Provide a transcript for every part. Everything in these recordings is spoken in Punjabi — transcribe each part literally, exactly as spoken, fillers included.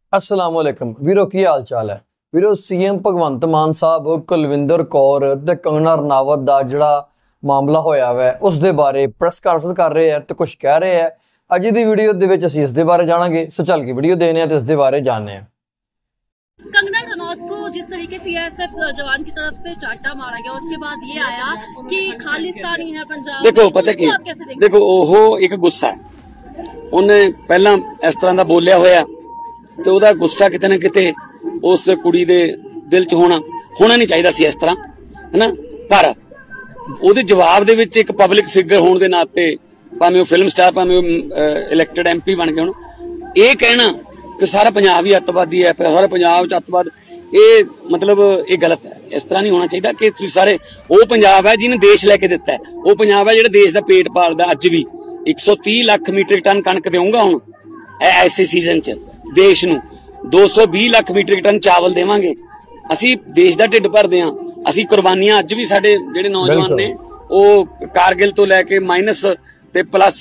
अस्सलाम वालेकुम वीरो की हाल चाल है वीरो। सीएम भगवंत मान साहब कुलविंदर कौर ते कंगना रनावत दा जिहड़ा मामला होया है उस दे बारे प्रेस कॉन्फ्रेंस कर रहे हैं तो कुछ कह रहे हैं। अज दी वीडियो दे विच असीं इस दे बारे जाणांगे, सो चल के वीडियो देखने ते इस दे बारे जानने हैं। कंगना रनौत को जिस तरीके से सीआईएसएफ जवान की तरफ से चाटा मारा गया, उसके बाद ये आया कि खालिस्तानी है पंजाब। देखो पता की देखो ओहो एक गुस्सा है, उन्हें पहला इस तरह का बोलिया होया तो ਉਹਦਾ गुस्सा किते ना किते उस कुड़ी दे दिल च होना होना नहीं चाहिए सी इस तरह है ना। पर ਉਹਦੇ जवाब दे विच एक पब्लिक फिगर होने के नाते भावें फिल्म स्टार भावें इलैक्टेड एम पी बन गए होण, ये कहना कि सारा पंजाब ही अतवादी है, सारा पंजाब च अतवाद, ये मतलब ये गलत है। इस तरह नहीं होना चाहिए कि सारे वो पंजाब है जिन्हें देश लैके दिता है, वो पंजाब है जो देश का पेट पालदा। अज भी एक सौ तीह लाख मीट्रिक टन कणक देऊंगा हुण ऐसे सीजन च देश नूं, दो सौ भी लाख मीट्रिक टन चावल देवांगे। असी देश का ढिड भरदे हां, असी कुर्बानियां अज भी साडे जिहड़े नौजवान ने वो कारगिल तो लैके माइनस ते प्लस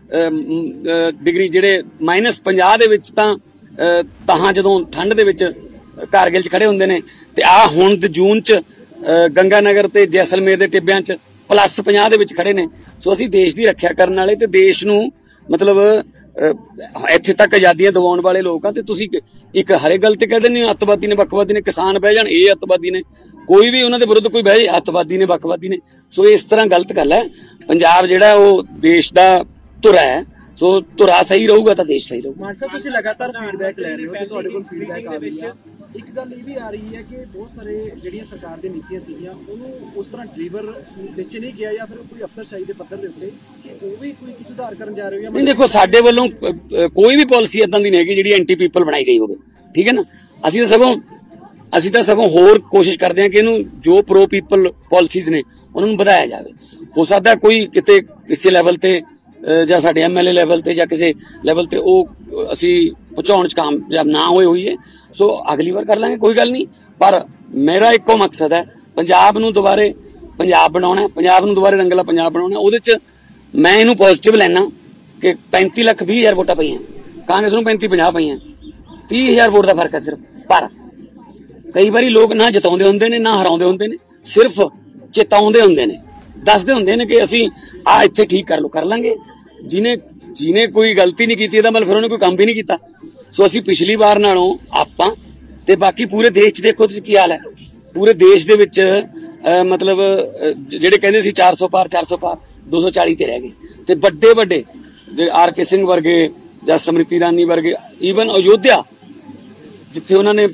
डिग्री जिहड़े माइनस पंजाह दे विच तां तां जदों ठंड दे विच कारगिल च खड़े हुंदे ने ते आ हुण जून च गंगानगर ते जैसलमेर दे टिब्बियां च प्लस पंजाह दे विच खड़े ने। सो असी देश दी रखिया करन वाले ते देश नूं मतलब इत्थे तक आजादियां दिवाउण वाले लोग आ ते तुसीं एक हरे गल ते कह दिंदे हो अतवादी ने बकवादी ने, किसान बह जाण ये अतवादी ने, कोई भी उन्हां दे विरुद्ध कोई बह जाए अतवादी ने बकवादी ने। सो इस तरह गलत गल है। पंजाब जिहड़ा वो देश दा धुरा है, सो धुरा सही रहूगा तो देश सही रहूगा। मान साहब तुसीं लगातार फीडबैक ले रहे हो ते तुहाडे कोल फीडबैक आ रही है, एक गल ये भी आ रही है कि बहुत सारे ਜਿਹੜੀਆਂ ਸਰਕਾਰ ਦੀਆਂ ਨੀਤੀਆਂ ਸੀਗੀਆਂ ਉਹਨੂੰ ਉਸ ਤਰ੍ਹਾਂ ਡਿਲੀਵਰ ਵਿੱਚ ਨਹੀਂ ਗਿਆ ਜਾਂ ਫਿਰ ਕੋਈ ਅਫਸਰਸ਼ਾਹੀ ਦੇ ਪੱਧਰ ਦੇ ਉੱਤੇ ਕਿ ਉਹ ਵੀ ਕੋਈ ਸੁਧਾਰ ਕਰਨ ਜਾ ਰਹੇ ਹੋ? ਨਹੀਂ ਦੇਖੋ ਸਾਡੇ ਵੱਲੋਂ ਕੋਈ ਵੀ ਪਾਲਿਸੀ ਇਦਾਂ ਦੀ ਨਹੀਂ ਹੈਗੀ ਜਿਹੜੀ ਐਂਟੀ ਪੀਪਲ ਬਣਾਈ ਗਈ ਹੋਵੇ, ਠੀਕ ਹੈ ਨਾ। ਅਸੀਂ ਤਾਂ ਸਗੋਂ ਅਸੀਂ ਤਾਂ ਸਗੋਂ ਹੋਰ ਕੋਸ਼ਿਸ਼ ਕਰਦੇ ਹਾਂ ਕਿ ਇਹਨੂੰ ਜੋ ਪ੍ਰੋ ਪੀਪਲ ਪਾਲਿਸੀਜ਼ ਨੇ ਉਹਨਾਂ ਨੂੰ ਵਧਾਇਆ ਜਾਵੇ। ਹੋ ਸਕਦਾ ਕੋਈ ਕਿਤੇ ਕਿਸੇ ਲੈਵਲ ਤੇ ਜਾਂ ਸਾਡੇ ਐਮਐਲਏ ਲੈਵਲ ਤੇ ਜਾਂ ਕਿਸੇ ਲੈਵਲ ਤੇ ਉਹ ਅਸੀਂ ਪਹੁੰਚਾਉਣ ਚ ਕਾਮਯਾਬ ਨਾ ਹੋਏ ਹੋਈਏ, ਸੋ ਅਗਲੀ ਵਾਰ ਕਰ ਲਾਂਗੇ, ਕੋਈ ਗੱਲ ਨਹੀਂ। ਪਰ ਮੇਰਾ ਇੱਕੋ ਮਕਸਦ ਹੈ ਪੰਜਾਬ ਨੂੰ ਦੁਬਾਰੇ ਪੰਜਾਬ ਬਣਾਉਣਾ, ਪੰਜਾਬ ਨੂੰ ਦੁਬਾਰੇ ਰੰਗਲਾ ਪੰਜਾਬ ਬਣਾਉਣਾ। ਉਹਦੇ ਚ ਮੈਂ ਇਹਨੂੰ ਪੋਜ਼ਿਟਿਵ ਲੈਣਾ ਕਿ ਪੈਂਤੀ ਲੱਖ ਵੀਹ ਹਜ਼ਾਰ ਵੋਟਾਂ ਪਈਆਂ, ਕਾਂਗਰਸ ਨੂੰ ਪੈਂਤੀ ਪੰਜਾਹ ਪਈਆਂ, ਤੀਹ ਹਜ਼ਾਰ ਵੋਟ ਦਾ ਫਰਕ ਹੈ ਸਿਰਫ। ਪਰ ਕਈ ਵਾਰੀ ਲੋਕ ਨਾ ਜਿਤਾਉਂਦੇ ਹੁੰਦੇ ਨੇ ਨਾ ਹਰਾਉਂਦੇ ਹੁੰਦੇ ਨੇ, ਸਿਰਫ ਚੇਤਾਉਂਦੇ ਹੁੰਦੇ ਨੇ, ਦੱਸਦੇ ਹੁੰਦੇ ਨੇ ਕਿ ਅਸੀਂ ਆ ਇੱਥੇ ਠੀਕ ਕਰ ਲਓ, ਕਰ ਲਾਂਗੇ। ਜਿਹਨੇ ਜਿਹਨੇ ਕੋਈ ਗਲਤੀ ਨਹੀਂ ਕੀਤੀ ਇਹਦਾ ਮਤਲਬ ਫਿਰ ਉਹਨੇ ਕੋਈ ਕੰਮ ਵੀ ਨਹੀਂ ਕੀਤਾ। ਸੋ ਅਸੀਂ ਪਿਛਲੀ ਵਾਰ ਨਾਲੋਂ ਆਪਾਂ ਤੇ ਬਾਕੀ ਪੂਰੇ ਦੇਸ਼ 'ਚ ਦੇਖੋ ਤੁਸੀਂ ਕੀ ਹਾਲ ਹੈ। ਪੂਰੇ ਦੇਸ਼ ਦੇ ਵਿੱਚ ਮਤਲਬ ਜਿਹੜੇ ਕਹਿੰਦੇ ਸੀ ਚਾਰ ਸੌ ਪਾਰ ਚਾਰ ਸੌ ਪਾਰ ਦੋ ਸੌ ਚਾਲੀ ਤੇ ਰਹਿ ਗਏ ਤੇ ਵੱਡੇ ਵੱਡੇ ਜਿਹੜੇ ਆਰ ਕੇ ਸਿੰਘ ਵਰਗੇ ਜਾਂ ਸਮ੍ਰਿਤੀ ਇਰਾਨੀ ਵਰਗੇ, ਈਵਨ ਅਯੋਧਿਆ ਜਿੱਥੇ ਉਹਨਾਂ ਨੇ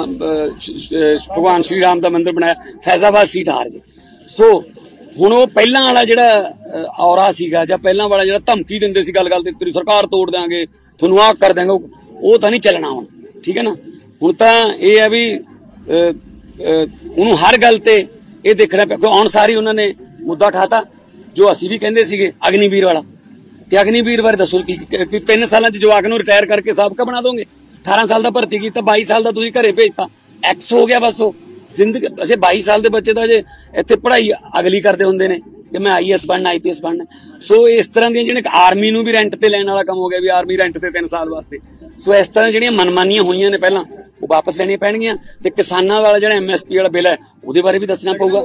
ਭਗਵਾਨ ਸ਼੍ਰੀ ਰਾਮ ਦਾ ਮੰਦਿਰ ਬਣਾਇਆ, ਫੈਜ਼ਾਬਾਦ ਸੀਟ ਹਾਰ ਗਏ। ਸੋ ਹੁਣ ਉਹ ਪਹਿਲਾਂ ਵਾਲਾ ਜਿਹੜਾ ਔਰਾ ਸੀਗਾ ਜਾਂ ਪਹਿਲਾਂ ਵਾਲਾ ਜਿਹੜਾ ਧਮਕੀ ਦਿੰਦੇ ਸੀ ਗੱਲ ਗੱਲ ਤੇ ਤੇਰੀ ਸਰਕਾਰ ਤੋੜ ਦਿਆਂਗੇ, ਤੁਹਾਨੂੰ ਆਹ ਕਰ ਦਿਆਂਗੇ, ਉਹ ਤਾਂ ਨਹੀਂ ਚੱਲਣਾ ਹੁਣ, ਠੀਕ ਹੈ ਨਾ। ਹੁਣ ਤਾਂ ਇਹ ਹੈ ਵੀ ਉਹਨੂੰ ਹਰ ਗੱਲ ਤੇ ਇਹ ਦੇਖਣਾ ਪਿਆ ਕਿ ਆਉਣ ਸਾਰੀ ਉਹਨਾਂ ਨੇ ਮੁੱਦਾ ਉਠਾਤਾ ਜੋ ਅਸੀਂ ਵੀ ਕਹਿੰਦੇ ਸੀਗੇ ਅਗਨੀਵੀਰ ਵਾਲਾ। ਕਿ ਅਗਨੀਵੀਰ ਬਾਰੇ ਦੱਸੋ ਕਿ ਤਿੰਨ ਸਾਲਾਂ ਚ ਜਵਾਕ ਨੂੰ ਰਿਟਾਇਰ ਕਰਕੇ ਸਾਬਕਾ ਬਣਾ ਦੋਗੇ, ਅਠਾਰਾਂ ਸਾਲ ਦਾ ਭਰਤੀ ਕੀਤਾ, ਬਾਈ ਸਾਲ ਦਾ ਤੁਸੀਂ ਘਰੇ ਭੇਜਤਾ, ਐਕਸ ਹੋ ਗਿਆ ਬਸ। ਉਹ ਜ਼ਿੰਦਗੀ ਅੱਛਾ ਬਾਈ ਸਾਲ ਦੇ ਬੱਚੇ ਦਾ ਜੇ ਇੱਥੇ ਪੜ੍ਹਾਈ ਅਗਲੀ ਕਰਦੇ ਹੁੰਦੇ ਨੇ ਕਿ ਮੈਂ ਆਈ ਐਸ ਬਣਨਾ, ਆਈ ਪੀ ਐਸ ਬਣਨਾ। ਸੋ ਇਸ ਤਰ੍ਹਾਂ ਦੀਆਂ ਜਿਹੜੇ ਆਰਮੀ ਨੂੰ ਵੀ ਰੈਂਟ ਤੇ ਲੈਣ ਵਾਲਾ ਕੰਮ ਹੋ ਗਿਆ ਵੀ ਆਰਮੀ ਰੈਂਟ ਤੇ ਤਿੰਨ ਸਾਲ ਵਾਸਤੇ। ਸੋ ਇਸ ਤਰ੍ਹਾਂ ਜਿਹੜੀਆਂ ਮਨਮਾਨੀਆਂ ਹੋਈਆਂ ਨੇ ਪਹਿਲਾਂ ਉਹ ਵਾਪਸ ਲੈਣੀਆਂ ਪੈਣਗੀਆਂ ਤੇ ਕਿਸਾਨਾਂ ਵਾਲਾ ਜਿਹੜਾ ਐਮ ਐਸ ਪੀ ਵਾਲਾ ਬਿੱਲ ਹੈ ਉਹਦੇ ਬਾਰੇ ਵੀ ਦੱਸਣਾ ਪਊਗਾ।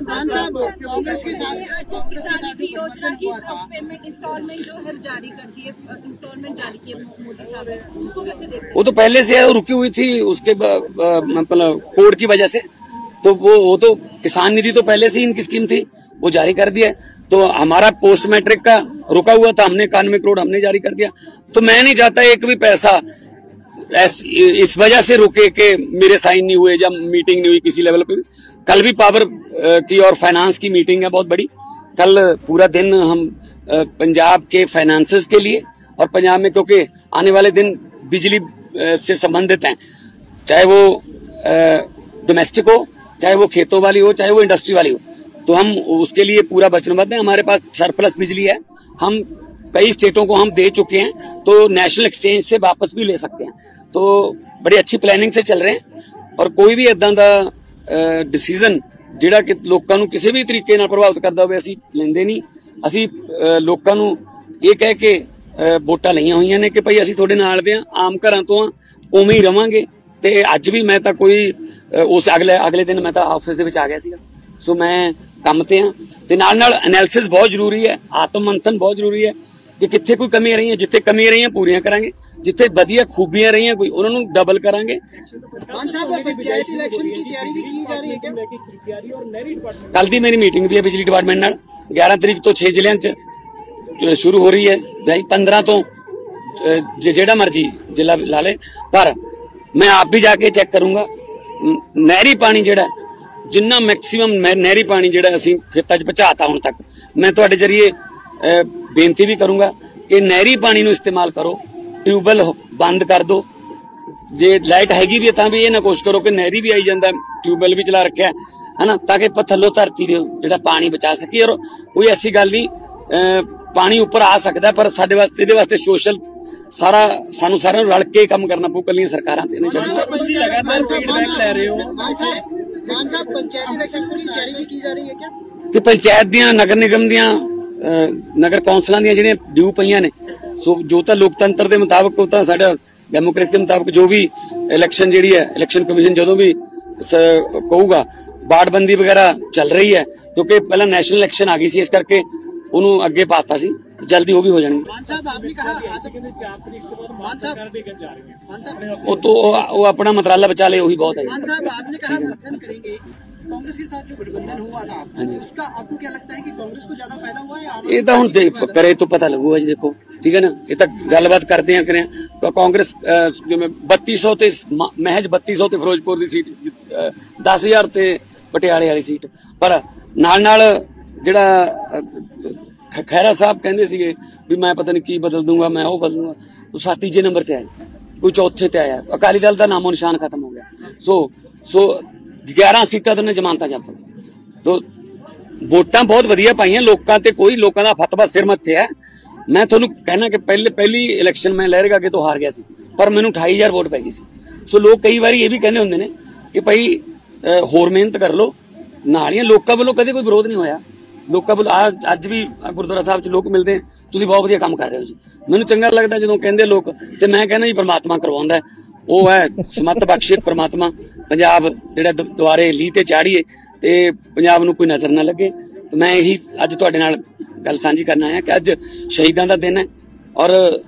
वो तो पहले से है, रुकी हुई थी उसके मतलब कोड की वजह से, तो वो वो तो किसान निधि तो पहले से ही इनकी स्कीम थी, वो जारी कर दिया। तो हमारा पोस्ट मैट्रिक का रुका हुआ था, हमने इक्यानवे करोड़ हमने जारी कर दिया। तो मैं नहीं चाहता एक भी पैसा इस वजह से रुके कि मेरे साइन नहीं हुए या मीटिंग नहीं हुई किसी लेवल पे। कल भी पावर की और फाइनेंस की मीटिंग है बहुत बड़ी। कल पूरा दिन हम पंजाब के फाइनेंसेस के लिए और पंजाब में क्योंकि आने वाले दिन बिजली से संबंधित हैं, चाहे वो डोमेस्टिक हो, चाहे वो खेतों वाली हो, चाहे वो इंडस्ट्री वाली हो, तो हम उसके लिए पूरा वचनबद्ध हैं। हमारे पास सरप्लस बिजली है, हम कई स्टेटों को हम दे चुके हैं, तो नेशनल एक्सचेंज से वापस भी ले सकते हैं। तो बड़ी अच्छी प्लानिंग से चल रहे हैं और कोई भी इदां दा डिसीजन जिहड़ा कि लोकां नूं किसी भी तरीके नाल प्रभावित करदा होवे असीं लैंदे नहीं। असीं लोकां नूं इह कह के वोटां लईआं होईआं ने कि भाई असीं तुहाडे नाल दे आम घरां तों ਉਵੇਂ ਹੀ ਰਵਾਂਗੇ। ਤੇ ਅੱਜ ਵੀ ਮੈਂ ਤਾਂ ਕੋਈ ਉਸ ਅਗਲੇ ਅਗਲੇ ਦਿਨ ਮੈਂ ਤਾਂ ਆਫਿਸ ਦੇ ਵਿੱਚ ਆ ਗਿਆ ਸੀਗਾ। ਸੋ ਮੈਂ ਕੰਮ ਤੇ ਹਾਂ ਤੇ ਨਾਲ ਨਾਲ ਐਨਾਲਿਸਿਸ ਬਹੁਤ ਜ਼ਰੂਰੀ ਹੈ, ਆਤਮ ਮੰਥਨ ਬਹੁਤ ਜ਼ਰੂਰੀ ਹੈ ਕਿ ਕਿੱਥੇ ਕੋਈ ਕਮੀਆਂ ਰਹੀਆਂ, ਜਿੱਥੇ ਕਮੀਆਂ ਰਹੀਆਂ ਪੂਰੀਆਂ ਕਰਾਂਗੇ, ਜਿੱਥੇ ਵਧੀਆ ਖੂਬੀਆਂ ਰਹੀਆਂ ਕੋਈ ਉਹਨਾਂ ਨੂੰ ਡਬਲ ਕਰਾਂਗੇ। ਕੱਲ ਦੀ ਮੇਰੀ ਮੀਟਿੰਗ ਵੀ ਹੈ ਬਿਜਲੀ ਡਿਪਾਰਟਮੈਂਟ ਨਾਲ, ਗਿਆਰਾਂ ਤਰੀਕ ਤੋਂ ਛੇ ਜ਼ਿਲ੍ਹਿਆਂ 'ਚ ਸ਼ੁਰੂ ਹੋ ਰਹੀ ਹੈ, ਪੰਦਰਾਂ ਤੋਂ ਜਿਹੜਾ ਮਰਜੀ ਜ਼ਿਲ੍ਹਾ ਲਾ ਲੇ। ਪਰ ਮੈਂ ਆਪ ਵੀ ਜਾ ਕੇ ਚੈੱਕ ਕਰੂੰਗਾ ਨਹਿਰੀ ਪਾਣੀ ਜਿਹੜਾ ਜਿੰਨਾ ਮੈਕਸੀਮਮ ਨਹਿਰੀ ਪਾਣੀ ਜਿਹੜਾ ਅਸੀਂ ਖੇਤਾਂ 'ਚ ਪਹੁੰਚਾਤਾ ਹੁਣ ਤੱਕ। ਮੈਂ ਤੁਹਾਡੇ ਜਰੀਏ ਬੇਨਤੀ ਵੀ ਕਰੂੰਗਾ ਕਿ ਨਹਿਰੀ ਪਾਣੀ ਨੂੰ ਇਸਤੇਮਾਲ ਕਰੋ, ਟਿਊਬਵੈਲ ਬੰਦ ਕਰ ਦਿਓ। ਜੇ ਲਾਈਟ ਹੈਗੀ ਵੀ ਤਾਂ ਵੀ ਇਹ ਨਾ ਕੋਸ਼ਿਸ਼ ਕਰੋ ਕਿ ਨਹਿਰੀ ਵੀ ਆਈ ਜਾਂਦਾ, ਟਿਊਬਵੈਲ ਵੀ ਚਲਾ ਰੱਖਿਆ ਹੈ ਨਾ, ਤਾਂ ਕਿ ਥੱਲੋਂ ਧਰਤੀ ਦੇ ਜਿਹੜਾ ਪਾਣੀ ਬਚਾ ਸਕੀਏ। ਔਰ ਕੋਈ ਐਸੀ ਗੱਲ ਨਹੀਂ, ਪਾਣੀ ਉੱਪਰ ਆ ਸਕਦਾ, ਪਰ ਸਾਡੇ ਵਾਸਤੇ ਇਹਦੇ ਵਾਸਤੇ ਸੋਸ਼ਲ ਸਾਰਾ ਸਾਨੂੰ ਸਾਰਿਆਂ ਨੂੰ ਰਲ ਕੇ ਕੰਮ ਕਰਨਾ ਪਊ, ਕੱਲੀਆਂ ਸਰਕਾਰਾਂ ਤੇ ਨਹੀਂ ਚੱਲਣਾ। ਤੁਸੀਂ ਲਗਾਤਾਰ ਫੀਡਬੈਕ ਲੈ ਰਹੇ ਹੋ ਤੇ ਪੰਚਾਇਤ ਦੀਆਂ, ਨਗਰ ਨਿਗਮ ਦੀਆਂ, ਨਗਰ ਕੌਂਸਲਾਂ ਦੀਆਂ ਜਿਹੜੀਆਂ ਡਿਊ ਪਈਆਂ ਨੇ, ਸੋ ਜੋ ਤਾਂ ਲੋਕਤੰਤਰ ਦੇ ਮੁਤਾਬਕ, ਉਹ ਤਾਂ ਸਾਡਾ ਡੈਮੋਕ੍ਰੇਸੀ ਦੇ ਮੁਤਾਬਕ ਜੋ ਵੀ ਇਲੈਕਸ਼ਨ ਜਿਹੜੀ ਹੈ, ਇਲੈਕਸ਼ਨ ਕਮਿਸ਼ਨ ਜਦੋਂ ਵੀ ਕਹੂਗਾ, ਬਾੜਬੰਦੀ ਵਗੈਰਾ ਚੱਲ ਰਹੀ ਹੈ ਕਿਉਂਕਿ ਪਹਿਲਾਂ ਨੈਸ਼ਨਲ ਇਲੈਕਸ਼ਨ ਆ ਗਈ ਸੀ, ਇਸ ਕਰਕੇ ਉਹਨੂੰ ਅੱਗੇ ਪਾਤਾ ਸੀ, ਜਲਦੀ ਉਹ ਵੀ ਹੋ ਜਾਣਗੇ। ਉਹ तो वो अपना मंत्रालय बचा ले वही बहुत है। आपने कहा मंथन करेंगे, कांग्रेस के साथ जो गठबंधन हुआ था उसका आपको क्या लगता है कि कांग्रेस को ज्यादा फायदा हुआ है? ये तो हम देख करे तो पता लगूगा जी, देखो ठीक है ना, ये तो गलबात करते हैं करें तो कांग्रेस बत्ती सौ ते महज बत्ती सौ ते फिरोजपुर की सीट, दस हजार ते पटियाले वाली सीट, पर नाल नाल जिहड़ा खैरा साहब कहंदे सीगे भी मैं पता नहीं की बदल दूंगा, मैं वो बदल दूंगा, तो साथ तीजे नंबर ते आए, कोई चौथे ते आया, अकाली दल का नामो निशान खत्म हो गया। सो सो ग्यारह सीटां तो जमानत जब्त हो गई। तो वोटां बहुत वधिया पाईयां लोकां ते, कोई लोकां दा फतवा सिर मत्थे है। मैं तुहानूं कहना कि पहले पहली इलैक्शन मैं लहरगा के तो हार गया सी, पर मैनूं अठाई हजार वोट पै गई सी। सो लोग कई बार ये भी कहने हुंदे ने कि भाई होर मेहनत कर लो, नालियां लोकां वल्लों कदे कोई विरोध नहीं होया। लोकां वल्लों अज भी गुरुद्वारा साहब च लोग मिलते हैं, तुसीं बहुत वधिया काम कर रहे हो जी, मैनूं चंगा लगदा जदों कहंदे लोग, ते मैं कहना जी परमात्मा करवाउंदा है, ਉਹ ਹੈ ਸਮਤ ਬਖਸ਼ੇ ਪ੍ਰਮਾਤਮਾ, ਪੰਜਾਬ ਜਿਹੜਾ ਦੁਆਰੇ ਲੀਹ ਤੇ ਚਾੜੀਏ ਤੇ ਪੰਜਾਬ ਨੂੰ ਕੋਈ ਨਜ਼ਰ ਨਾ ਲੱਗੇ। ਤੇ ਮੈਂ ਇਹੀ ਅੱਜ ਤੁਹਾਡੇ ਨਾਲ ਗੱਲ ਸਾਂਝੀ ਕਰਨਾ ਆਇਆ ਕਿ ਅੱਜ ਸ਼ਹੀਦਾਂ ਦਾ ਦਿਨ ਹੈ ਔਰ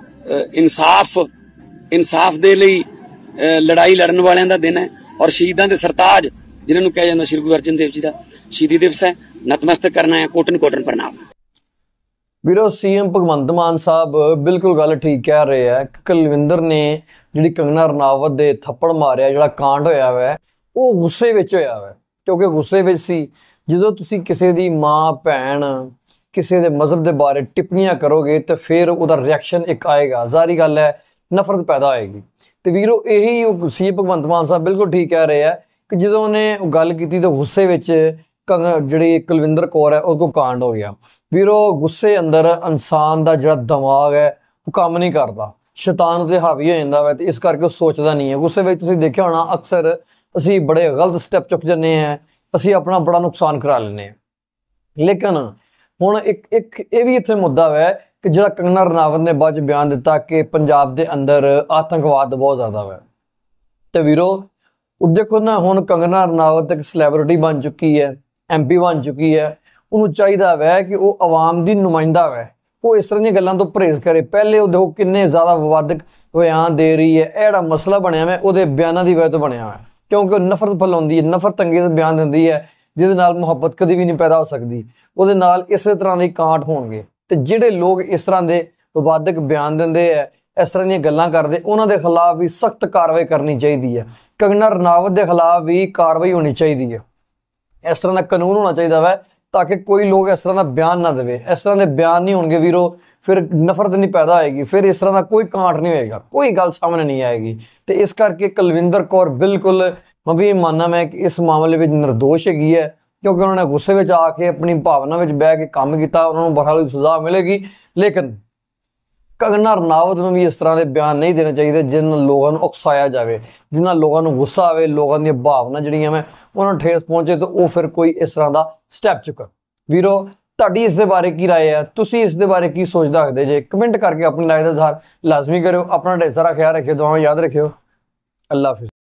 ਇਨਸਾਫ ਇਨਸਾਫ ਦੇ ਲਈ ਲੜਾਈ ਲੜਨ ਵਾਲਿਆਂ ਦਾ ਦਿਨ ਹੈ ਔਰ ਸ਼ਹੀਦਾਂ ਦੇ ਸਰਤਾਜ ਜਿਨ੍ਹਾਂ ਨੂੰ ਕਿਹਾ ਜਾਂਦਾ ਸ਼੍ਰੀ ਗੁਰੂ ਅਰਜਨ ਦੇਵ ਜੀ ਦਾ ਸ਼ਹੀਦੀ ਦਿਵਸ ਹੈ। ਨਤਮਸਤਕ ਕਰਨਾ ਹੈ, ਕੋਟਨ ਕੋਟਨ ਪ੍ਰਣਾਮ। ਵੀਰੋ ਸੀਐਮ ਭਗਵੰਤ ਮਾਨ ਸਾਹਿਬ ਬਿਲਕੁਲ ਗੱਲ ਠੀਕ ਕਹਿ ਰਹੇ ਹੈ ਕਿ ਕੁਲਵਿੰਦਰ ਨੇ ਜਿਹੜੀ ਕੰਗਨਾ ਰਣਾਵਤ ਦੇ ਥੱਪੜ ਮਾਰਿਆ, ਜਿਹੜਾ ਕਾਂਡ ਹੋਇਆ ਵੈ ਉਹ ਗੁੱਸੇ ਵਿੱਚ ਹੋਇਆ ਵੈ, ਕਿਉਂਕਿ ਗੁੱਸੇ ਵਿੱਚ ਸੀ। ਜਦੋਂ ਤੁਸੀਂ ਕਿਸੇ ਦੀ ਮਾਂ ਭੈਣ ਕਿਸੇ ਦੇ ਮਜ਼ਹਬ ਦੇ ਬਾਰੇ ਟਿੱਪਣੀਆਂ ਕਰੋਗੇ ਤਾਂ ਫਿਰ ਉਹਦਾ ਰਿਐਕਸ਼ਨ ਇੱਕ ਆਏਗਾ, ਜ਼ਾਹਰੀ ਗੱਲ ਹੈ ਨਫ਼ਰਤ ਪੈਦਾ ਹੋਏਗੀ। ਤੇ ਵੀਰੋ ਇਹੀ ਉਹ ਸੀਐਮ ਭਗਵੰਤ ਮਾਨ ਸਾਹਿਬ ਬਿਲਕੁਲ ਠੀਕ ਕਹਿ ਰਹੇ ਆ ਕਿ ਜਦੋਂ ਉਹਨੇ ਗੱਲ ਕੀਤੀ ਤਾਂ ਗੁੱਸੇ ਵਿੱਚ ਕੰਗ ਜਿਹੜੀ ਕੁਲਵਿੰਦਰ ਕੌਰ ਹੈ ਉਹ ਕੋਲ ਕਾਂਡ ਹੋ ਗਿਆ। ਵੀਰੋ ਗੁੱਸੇ ਅੰਦਰ ਇਨਸਾਨ ਦਾ ਜਿਹੜਾ ਦਿਮਾਗ ਹੈ ਉਹ ਕੰਮ ਨਹੀਂ ਕਰਦਾ, ਸ਼ੈਤਾਨ ਉੱਤੇ ਹਾਵੀ ਹੋ ਜਾਂਦਾ ਵਾ ਤੇ ਇਸ ਕਰਕੇ ਉਹ ਸੋਚਦਾ ਨਹੀਂ ਹੈ। ਗੁੱਸੇ ਵਿੱਚ ਤੁਸੀਂ ਦੇਖਿਆ ਹੋਣਾ ਅਕਸਰ ਅਸੀਂ ਬੜੇ ਗਲਤ ਸਟੈਪ ਚੁੱਕ ਜਾਂਦੇ ਹਾਂ, ਅਸੀਂ ਆਪਣਾ ਬੜਾ ਨੁਕਸਾਨ ਕਰਾ ਲੈਂਦੇ ਹਾਂ। ਲੇਕਿਨ ਹੁਣ ਇੱਕ ਇੱਕ ਇਹ ਵੀ ਇੱਥੇ ਮੁੱਦਾ ਹੈ ਕਿ ਜਿਹੜਾ ਕੰਗਨਾ ਰਣਾਵਤ ਨੇ ਬਾਅਦ 'ਚ ਬਿਆਨ ਦਿੱਤਾ ਕਿ ਪੰਜਾਬ ਦੇ ਅੰਦਰ ਆਤੰਕਵਾਦ ਬਹੁਤ ਜ਼ਿਆਦਾ ਵਾ, ਤੇ ਵੀਰੋ ਉਹ ਦੇਖੋ ਨਾ ਹੁਣ ਕੰਗਨਾ ਰਣਾਵਤ ਇੱਕ ਸੈਲੈਬਰਿਟੀ ਬਣ ਚੁੱਕੀ ਹੈ, ਐਮ ਪੀ ਬਣ ਚੁੱਕੀ ਹੈ, ਉਹਨੂੰ ਚਾਹੀਦਾ ਵੈ ਕਿ ਉਹ ਆਵਾਮ ਦੀ ਨੁਮਾਇੰਦਾ ਵੈ, ਉਹ ਇਸ ਤਰ੍ਹਾਂ ਦੀਆਂ ਗੱਲਾਂ ਤੋਂ ਪਰਹੇਜ਼ ਕਰੇ। ਪਹਿਲੇ ਉਹ ਦੇਖੋ ਕਿੰਨੇ ਜ਼ਿਆਦਾ ਵਿਵਾਦਕ ਬਿਆਨ ਦੇ ਰਹੀ ਹੈ, ਇਹ ਜਿਹੜਾ ਮਸਲਾ ਬਣਿਆ ਵੈ ਉਹਦੇ ਬਿਆਨਾਂ ਦੀ ਵਜ੍ਹਾ ਤੋਂ ਬਣਿਆ ਹੈ, ਕਿਉਂਕਿ ਉਹ ਨਫ਼ਰਤ ਫੈਲਾਉਂਦੀ ਹੈ, ਨਫ਼ਰਤ ਅੰਗੇਜ਼ ਬਿਆਨ ਦਿੰਦੀ ਹੈ ਜਿਹਦੇ ਨਾਲ ਮੁਹੱਬਤ ਕਦੀ ਵੀ ਨਹੀਂ ਪੈਦਾ ਹੋ ਸਕਦੀ। ਉਹਦੇ ਨਾਲ ਇਸੇ ਤਰ੍ਹਾਂ ਦੇ ਕਾਂਟ ਹੋਣਗੇ ਤੇ ਜਿਹੜੇ ਲੋਕ ਇਸ ਤਰ੍ਹਾਂ ਦੇ ਵਿਵਾਦਕ ਬਿਆਨ ਦਿੰਦੇ ਹੈ, ਇਸ ਤਰ੍ਹਾਂ ਦੀਆਂ ਗੱਲਾਂ ਕਰਦੇ, ਉਹਨਾਂ ਦੇ ਖਿਲਾਫ ਵੀ ਸਖਤ ਕਾਰਵਾਈ ਕਰਨੀ ਚਾਹੀਦੀ ਹੈ। ਕੰਗਨਾ ਰਣਾਵਤ ਦੇ ਖਿਲਾਫ ਵੀ ਕਾਰਵਾਈ ਹੋਣੀ ਚਾਹੀਦੀ ਹੈ, ਇਸ ਤਰ੍ਹਾਂ ਦਾ ਕਾਨੂੰਨ ਹੋਣਾ ਚਾਹੀਦਾ ਵੈ ਤਾਂ ਕਿ ਕੋਈ ਲੋਕ ਇਸ ਤਰ੍ਹਾਂ ਦਾ ਬਿਆਨ ਨਾ ਦੇਵੇ। ਇਸ ਤਰ੍ਹਾਂ ਦੇ ਬਿਆਨ ਨਹੀਂ ਹੋਣਗੇ ਵੀਰੋ, ਫਿਰ ਨਫ਼ਰਤ ਨਹੀਂ ਪੈਦਾ ਹੋਏਗੀ, ਫਿਰ ਇਸ ਤਰ੍ਹਾਂ ਦਾ ਕੋਈ ਕਾਂਟ ਨਹੀਂ ਹੋਏਗਾ, ਕੋਈ ਗੱਲ ਸਾਹਮਣੇ ਨਹੀਂ ਆਏਗੀ। ਤੇ ਇਸ ਕਰਕੇ ਕੁਲਵਿੰਦਰ ਕੌਰ ਬਿਲਕੁਲ ਮੈਂ ਵੀ ਇਹ ਮੰਨਣਾ ਮੈਂ ਕਿ ਇਸ ਮਾਮਲੇ ਵਿੱਚ ਨਿਰਦੋਸ਼ ਹੈਗੀ ਹੈ, ਕਿਉਂਕਿ ਉਹਨਾਂ ਨੇ ਗੁੱਸੇ ਵਿੱਚ ਆ ਕੇ ਆਪਣੀ ਭਾਵਨਾ ਵਿੱਚ ਬਹਿ ਕੇ ਕੰਮ ਕੀਤਾ, ਉਹਨਾਂ ਨੂੰ ਬਰਹਾਲ ਸਜ਼ਾ ਮਿਲੇਗੀ। ਲੇਕਿਨ ਕੰਗਨਾ ਰਣਾਵਤ ਨੂੰ ਵੀ ਇਸ ਤਰ੍ਹਾਂ ਦੇ ਬਿਆਨ ਨਹੀਂ ਦੇਣੇ ਚਾਹੀਦੇ ਜਿਹਨਾਂ ਨਾਲ ਲੋਕਾਂ ਨੂੰ ਉਕਸਾਇਆ ਜਾਵੇ, ਜਿਹਨਾਂ ਲੋਕਾਂ ਨੂੰ ਗੁੱਸਾ ਆਵੇ, ਲੋਕਾਂ ਦੀਆਂ ਭਾਵਨਾ ਜਿਹੜੀਆਂ ਮੈਂ ਉਹਨਾਂ ਨੂੰ ਠੇਸ ਪਹੁੰਚੇ ਤਾਂ ਉਹ ਫਿਰ ਕੋਈ ਇਸ ਤਰ੍ਹਾਂ ਦਾ ਸਟੈਪ ਚੁੱਕਣ। ਵੀਰੋ ਤੁਹਾਡੀ ਇਸ ਦੇ ਬਾਰੇ ਕੀ ਰਾਏ ਹੈ, ਤੁਸੀਂ ਇਸ ਦੇ ਬਾਰੇ ਕੀ ਸੋਚ ਰੱਖਦੇ ਜੇ? ਕਮੈਂਟ ਕਰਕੇ ਆਪਣੀ ਰਾਏ ਦਾ ਇਜ਼ਹਾਰ ਲਾਜ਼ਮੀ ਕਰਿਓ। ਆਪਣਾ ਢੇਰ ਸਾਰਾ ਖਿਆਲ ਰੱਖਿਓ, ਦੁਆਵਾਂ ਯਾਦ ਰੱਖਿਓ। ਅੱਲਾ ਹਾਫਿਜ਼।